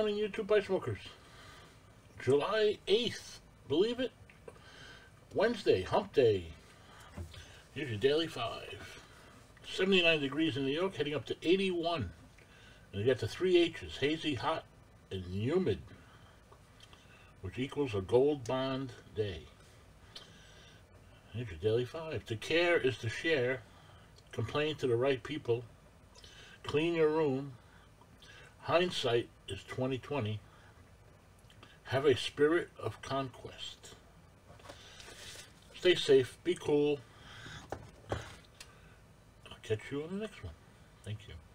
morning, YouTube Pipe Smokers. July 8th, believe it? Wednesday, hump day. Here's your daily 5. 79 degrees in New York, heading up to 81. And you got the 3 H's, hazy, hot, and humid, which equals a gold bond day. Here's your daily 5. To care is to share. Complain to the right people. Clean your room. Hindsight is 2020. Have a spirit of conquest. Stay safe. Be cool. I'll catch you on the next one. Thank you.